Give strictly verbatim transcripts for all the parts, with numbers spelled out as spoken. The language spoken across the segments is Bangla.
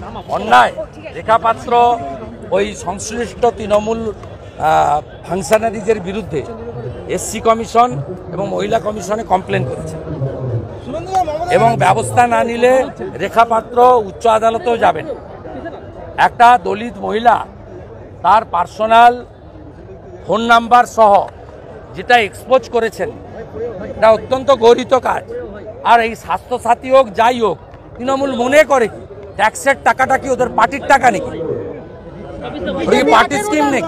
অন্যায় রেখা পাত্র ওই সংশ্লিষ্ট তৃণমূল ফাংশনারিজের বিরুদ্ধে এসসি কমিশন এবং মহিলা কমিশনে কমপ্লেন করেছে এবং ব্যবস্থা না নিলে রেখা পাত্র উচ্চ আদালতেও যাবেন। একটা দলিত মহিলা তার পার্সোনাল ফোন নাম্বার সহ যেটা এক্সপোজ করেছেন, এটা অত্যন্ত গৌরিত কাজ। আর এই স্বাস্থ্যসাথী হোক যাই হোক, তৃণমূল মনে করে কি ট্যাক্সের টাকাটা কি ওদের পার্টির টাকা নাকি, পার্টি স্কিম নাকি?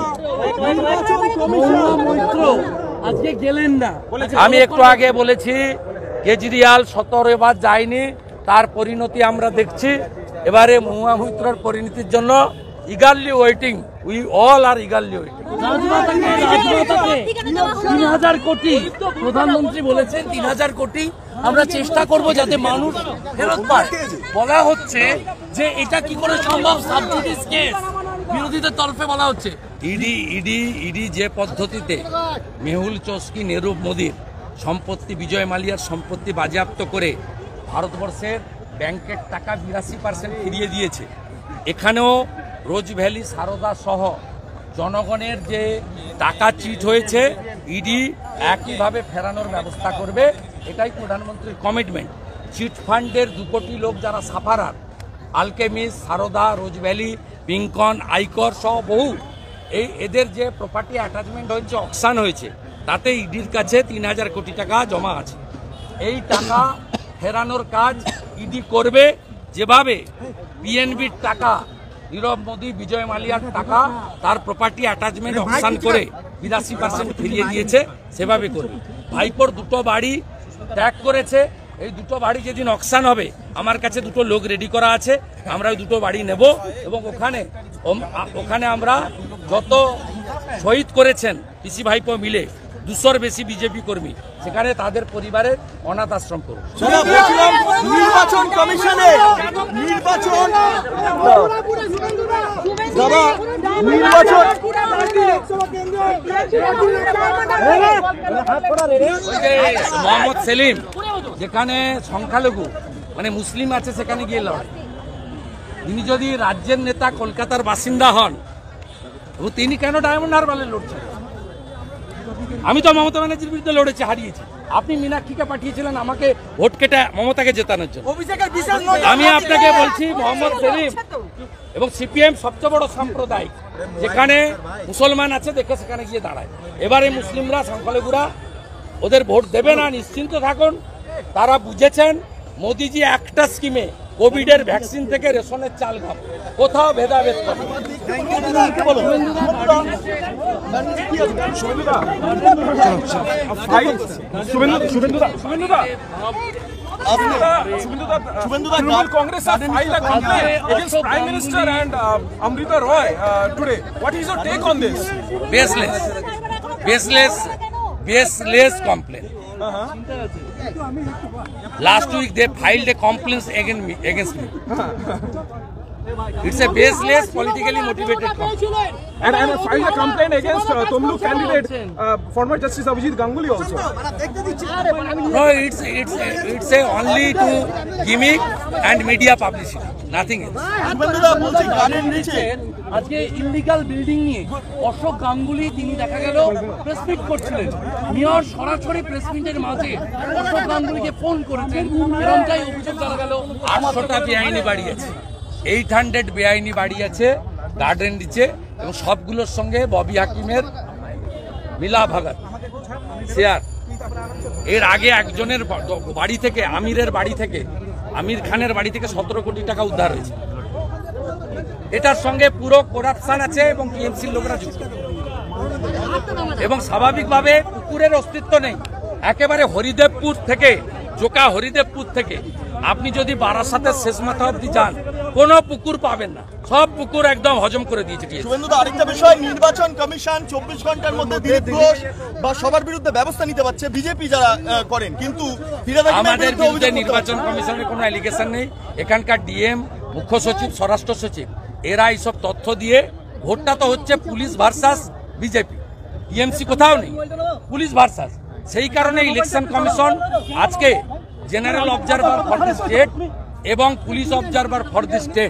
আজকে গেলেন না, আমি একটু আগে বলেছি কেজরিওয়াল সতেরো বার যায়নি, তার পরিণতি আমরা দেখছি। এবারে মহুয়া মৈত্রর পরিণতির জন্য eagerly waiting, we all are eagerly waiting. তিন হাজার কোটি প্রধানমন্ত্রী বলেছেন, তিন হাজার কোটি আমরা চেষ্টা করব যাতে মানুষ ফেরত পায়। বলা হচ্ছে যে এটা কি করে সম্ভব, সাবজুডিস কেস বিরোধীদের তরফে বলা হচ্ছে। ইডি ইডি ইডি যে পদ্ধতিতে মেহুল চস্কি, নীরব মোদীর সম্পত্তি, বিজয় মালিয়ার সম্পত্তি বাজেয়াপ্ত করে ভারতবর্ষের ব্যাংকের টাকা বিরাশি পার্সেন্ট ফিরিয়ে দিয়েছে, এখানেও রোজ ভ্যালি, সারদা সহ জনগণের যে টাকা চিট হয়েছে ইডি একইভাবে ফেরানোর ব্যবস্থা করবে। এটাই প্রধানমন্ত্রীর কমিটমেন্ট। চিট ফান্ডের দু কোটি লোক যারা সাফারার, আলকেমিস, সারদা, রোজ ভ্যালি, পিঙ্কন, আইকর সহ বহু, এই এদের যে প্রপার্টি অ্যাটাচমেন্ট হয়েছে, অকশান হয়েছে, তাতে ইডির কাছে তিন হাজার কোটি টাকা জমা আছে। এই টাকা ফেরানোর কাজ ইডি করবে। যেভাবে পিএনবির টাকা, নীরব মোদী, বিজয় মালিয়ার টাকা তার প্রপার্টি অ্যাটাচমেন্ট অকশান করে বিরাশি পার্সেন্ট ফিরিয়ে দিয়েছে, সেভাবে করবে। ভাইপোর দুটো বাড়ি ত্যাগ করেছে, এই দুটো বাড়ি যেদিন অকশান হবে আমার কাছে দুটো লোক রেডি করা আছে, আমরা ওই দুটো বাড়ি নেব এবং ওখানে ওখানে আমরা যত শহীদ করেছেন পিসি ভাইপো মিলে দুশোর বেশি বিজেপি কর্মী, সেখানে তাদের পরিবারের অনাথ আশ্রম করব। নির্বাচন কমিশনে নির্বাচন মোহাম্মদ সেলিম যেখানে সংখ্যালঘু মানে মুসলিম আছে সেখানে গিয়ে লড়াই। তিনি যদি রাজ্যের নেতা, কলকাতার বাসিন্দা হন, তিনি কেন ডায়মন্ড হারবারে লড়ছেন? আমি তো মমতা ব্যানার্জির বিরুদ্ধে লড়েছি, হারিয়েছি। আপনি মীনাক্ষীকে পাঠিয়েছিলেন আমাকে ভোট কেটে মমতাকে জেতানোর জন্য। আমি আপনাকে বলছি মোহাম্মদ সেলিম এবং সিপিএম সবচেয়ে বড় সাম্প্রদায়িক, যেখানে মুসলমান আছে দেখে সেখানে গিয়ে দাঁড়ায়। এবারে মুসলিমরা, সংখ্যালঘুরা ওদের ভোট দেবে না, নিশ্চিন্ত থাকুন। তারা বুঝেছেন মোদিজি একটা স্কিমে কোভিডের ভ্যাকসিন থেকে রেশনের চাল খাবে, কোথাও ভেদাভেদ করে। Congress has filed a complaint against Prime Minister and uh, Amrita Roy uh, today. What is your take on this? Baseless, baseless, baseless complaint. Uh-huh. Last week they filed a complaint against me. Against me. It's a baseless, politically motivated complaint. And, and filed a complaint against uh, Tamilnadu candidate, uh, former Justice Abhijit Ganguly also. No, it's it's it's a only to gimmick and media publicity, nothing else. আজকে ইলিগাল বিল্ডিং নিয়ে অশোক গাঙ্গুলি তিনি দেখা গেল প্রেস মিট করছিলেন, মেয়র সরাসরি প্রেস মিটের মাঝে অশোক গাঙ্গুলিকে ফোন করেছেন, এরকমটাই অভিযোগ জানা গেল। আটশোটা বেআইনি বাড়ি আছে, এইট হান্ড্রেড বেআইনি বাড়ি আছে গার্ডেন নিচে, এবং সবগুলোর সঙ্গে ববি হাকিমের মিলা ভাগাত শেয়ার। এর আগে একজনের বাড়ি থেকে, আমিরের বাড়ি থেকে, আমির খানের বাড়ি থেকে সতেরো কোটি টাকা উদ্ধার হয়েছে। এটার সঙ্গে পুরো করাপশন আছে এবং টিএমসির লোকরা যুক্ত, এবং স্বাভাবিকভাবে পুকুরের অস্তিত্ব নেই। একেবারে হরিদেবপুর থেকে, জোকা হরিদেবপুর থেকে আপনি যদি বারাসাতের শেষ মাথা অব্দি যান, কোনো পুকুর পাবেন না, সব পুকুর একদম হজম করে দিয়েছে। শুভেন্দু, আরেকটা বিষয়, নির্বাচন কমিশন চব্বিশ ঘন্টার মধ্যে দিলীপ ঘোষ বা সবার বিরুদ্ধে ব্যবস্থা নিতে পারছে, বিজেপি যারা করেন, কিন্তু আমাদের বিরুদ্ধে নির্বাচন কমিশনের কোনো অ্যালিগেশন নেই। এখানকার ডিএম, মুখ্য সচিব, স্বরাষ্ট্র সচিব এরা এইসব তথ্য দিয়ে, ভোটটা তো হচ্ছে পুলিশ ভার্সাস বিজেপি, টিএমসি কোথাও নেই, পুলিশ ভার্সাস। সেই কারণে ইলেকশন কমিশন আজকে general observer for the state এবং police observer for the state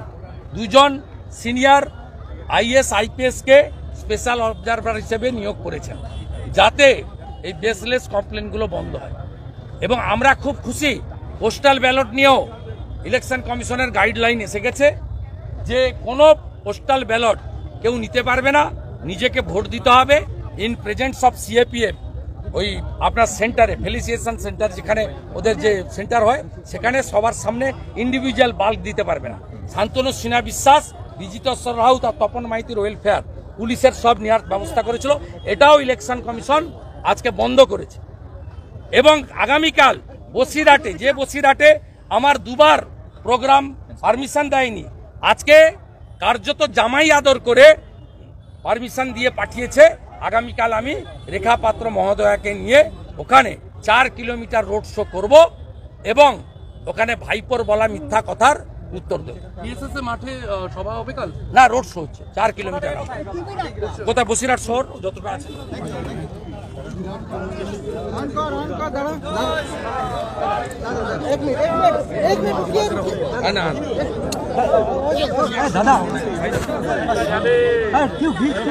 দুজন সিনিয়র আইএস আইপিএস কে স্পেশাল অবজারভার হিসেবে নিয়োগ করেছেন, যাতে এই বেসলেস কমপ্লেনগুলো বন্ধ হয়। এবং আমরা খুব খুশি, পোস্টাল ব্যালট নিয়েও ইলেকশন কমিশনের গাইডলাইন এসে গেছে যে কোনো পোস্টাল ব্যালট কেউ নিতে পারবে না, নিজেকে ভোট দিতে হবে ইন প্রেজেন্স অফ সিএপিএফ, ওই আপনার সেন্টারে ফেলিসিয়েশন সেন্টার যেখানে ওদের যে সেন্টার হয় সেখানে সবার সামনে ইন্ডিভিজুয়াল বাল্ক দিতে পারবে না। শান্তনু সিনহা বিশ্বাস, বিজিতেশ্বর রাউত আর তপন মাইতির ওয়েলফেয়ার পুলিশের সব নেওয়ার ব্যবস্থা করেছিল, এটাও ইলেকশন কমিশন আজকে বন্ধ করেছে। এবং আগামীকাল বসিরহাটে, যে বসিরহাটে আমার দুবার প্রোগ্রাম পারমিশন দেয়নি, আজকে কার্যত জামাই আদর করে পারমিশন দিয়ে পাঠিয়েছে। আগামীকাল আমি রেখা পাত্র মহোদয়াকে নিয়ে ওখানে চার কিলোমিটার রোড শো করব এবং ওখানে ভাইপোর বলা মিথ্যা কথার উত্তর দেব। বিএসএস মাঠে আহ, সভা হবে কাল? না, রোড শো হচ্ছে চার কিলোমিটার। কোথায়? বসিরহাট শহর যতটা আছে। না दादा क्यों घीच क्यों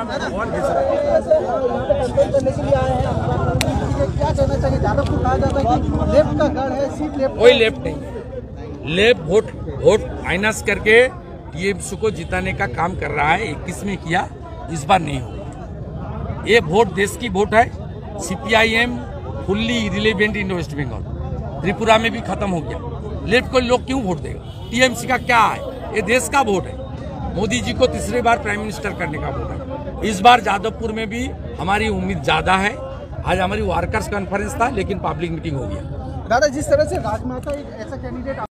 क्या कहना चाहिए? यादव को कहा जाता है कि लेफ्ट का गढ़ है, सीट लेफ्ट। कोई लेफ्ट नहीं है। लेफ्ट वोट वोट फाइनेंस करके टीएमसी को जिताने का काम कर रहा है। इक्कीस में किया, इस बार नहीं होगा। ये वोट देश की वोट है। CPIM fully irrelevant in West Bengal, Tripura में भी खत्म हो गया। लेफ्ट को लोग क्यों वोट देगा? टीएमसी का क्या है? ये देश का वोट है। मोदी जी को तीसरी बार प्राइम मिनिस्टर करने का वोट है। इस बार जादवपुर में भी हमारी उम्मीद ज्यादा है। आज हमारी वर्कर्स कॉन्फ्रेंस था, लेकिन पब्लिक मीटिंग हो गया। दादा, जिस तरह से राजमाता एक ऐसा कैंडिडेट